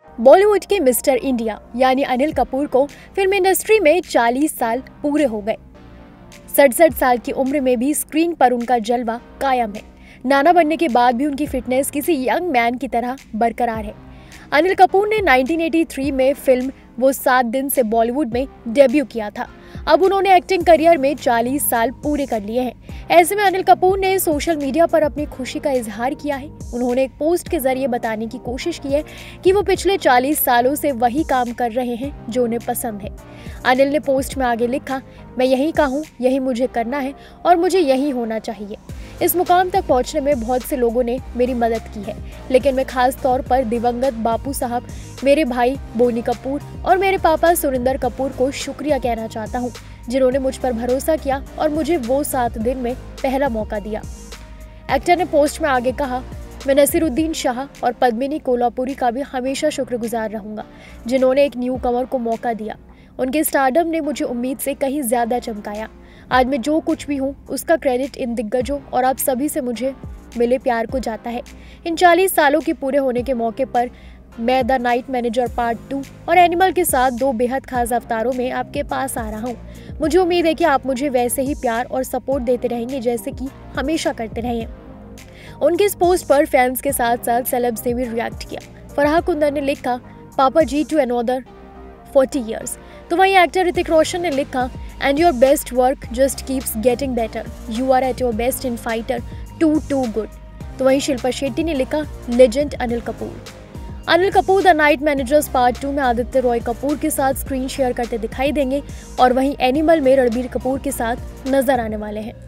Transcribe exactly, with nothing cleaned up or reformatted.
बॉलीवुड के mister India यानी अनिल कपूर को फिल्म इंडस्ट्री में चालीस साल पूरे हो गए। सड़सठ साल की उम्र में भी स्क्रीन पर उनका जलवा कायम है। नाना बनने के बाद भी उनकी फिटनेस किसी यंग मैन की तरह बरकरार है। अनिल कपूर ने उन्नीस सौ तिरासी में फिल्म वो सात दिन से बॉलीवुड में डेब्यू किया था। अब उन्होंने एक्टिंग करियर में चालीस साल पूरे कर लिए हैं। ऐसे में अनिल कपूर ने सोशल मीडिया पर अपनी खुशी का इजहार किया है। उन्होंने एक पोस्ट के जरिए बताने की कोशिश की है कि वो पिछले चालीस सालों से वही काम कर रहे हैं जो उन्हें पसंद है। अनिल ने पोस्ट में आगे लिखा, मैं यही का हूँ, यही मुझे करना है और मुझे यही होना चाहिए। इस मुकाम तक पहुंचने में बहुत से लोगों ने मेरी मदद की है, लेकिन मैं खास तौर पर दिवंगत बापू साहब, मेरे भाई बोनी कपूर और मेरे पापा सुरिंदर कपूर को शुक्रिया कहना चाहता हूं, जिन्होंने मुझ पर भरोसा किया और मुझे वो सात दिन में पहला मौका दिया। एक्टर ने पोस्ट में आगे कहा, मैं नसीरुद्दीन शाह और पद्मिनी कोल्हापुरी का भी हमेशा शुक्रगुजार रहूंगा, जिन्होंने एक न्यू कमर को मौका दिया। उनके स्टारडम ने मुझे उम्मीद से कहीं ज्यादा चमकाया। आज मैं जो कुछ भी हूँ उसका क्रेडिट इन दिग्गजों और आप सभी से मुझे मिले प्यार को जाता है। इन चालीस सालों के पूरे होने के मौके पर मैं the night manager part two और एनिमल के साथ दो बेहद खास अवतारों में आपके पास आ रहा हूँ। मुझे उम्मीद है कि आप मुझे वैसे ही प्यार और सपोर्ट देते रहेंगे जैसे कि हमेशा करते रहे हैं। उनके इस पोस्ट पर फैंस के साथ साथ सेलेब्स ने भी रिएक्ट किया। फराह कुंदर ने लिखा, पापा जी टू अनदर फोर्टी ईयर्स। तो वहीं एक्टर ऋतिक रोशन ने लिखा, and your best work just keeps getting better, you are at your best in Fighter, too too good. तो वहीं शिल्पा शेट्टी ने लिखा, legend Anil Kapoor. Anil Kapoor the night manager's part two में आदित्य रॉय कपूर के साथ स्क्रीन शेयर करते दिखाई देंगे और वहीं एनिमल में रणबीर कपूर के साथ नजर आने वाले हैं।